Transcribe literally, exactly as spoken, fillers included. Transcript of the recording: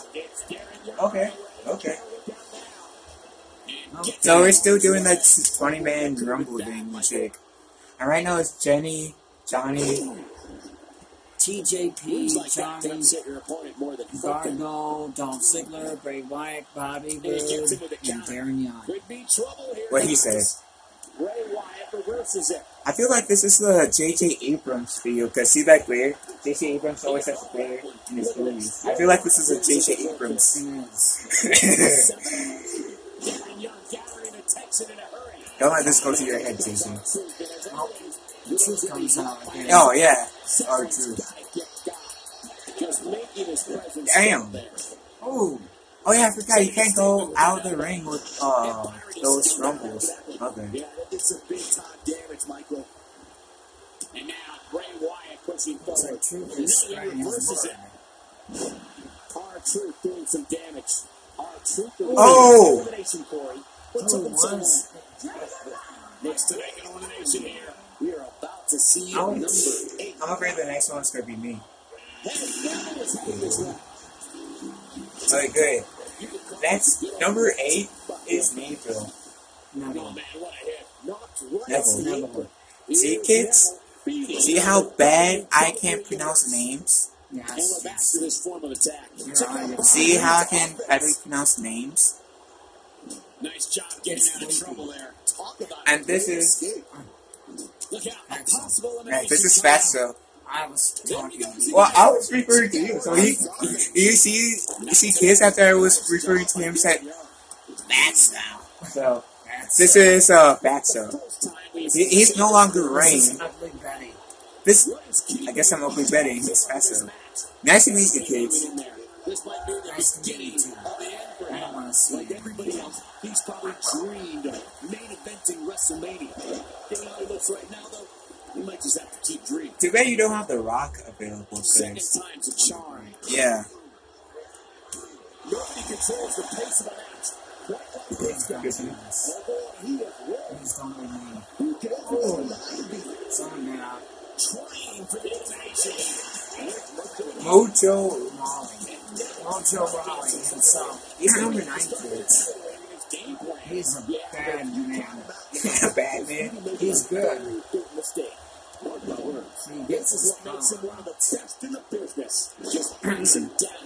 Okay, okay. So we're still doing that twenty man rumble thing and shit. And right now it's Jenny, Johnny, T J P, Johnny, Gargo, Dolph Ziggler, Bray Wyatt, Bobby Roode, and Darren Young. What he said. I feel like this is the J J Abrams feel, because see that glare? J J Abrams always has a glare in his movies. I feel like this is a J J Abrams. Don't let this go to your head, J J. Oh, the truth comes out again. Oh, yeah. Our truth. Damn. Oh. Oh, yeah, I forgot. You can't go out of the ring with uh, those rumbles. Okay. And now Bray Wyatt pushing forward. R-Truth doing some damage. R-Truth doing oh. some elimination, Corey. What took him so long? Looks to make an elimination here. We are about to see I'm, number eight. I'm afraid the next one's going to be me. Okay, good. That's number eight is Neville. Neville. Neville. Neville. See, kids? See how bad I can't pronounce names? Yes. See how I can badly pronounce names? Nice job getting out of trouble there. Talk about and this is... Look out. Possible right, this is Fatso. I was talking. Well, I was referring to you. So he, you see, you see, kids after I was referring to him said, Fatso. So this is uh, Fatso. He, he's no longer Rain. This, I guess I'm ugly Betty. He's Fatso. Nice to meet you, kids. Nice to meet you too. I don't want to see everybody else. He's probably dreamed of main eventing WrestleMania. You know how he looks right now, though. You might just have to keep dreaming. Too bad you don't have The Rock available. Second time's a charm. Yeah. Nobody controls the pace of a match. He's going to be nice. He's going to be mean. Oh, someone got out. Trying for the elimination. Mojo Rawley. Mojo Rawley himself. He's number nine, kids. He's a bad man. A bad man? He's good. He gets his one of the best in the business. Just brings him down.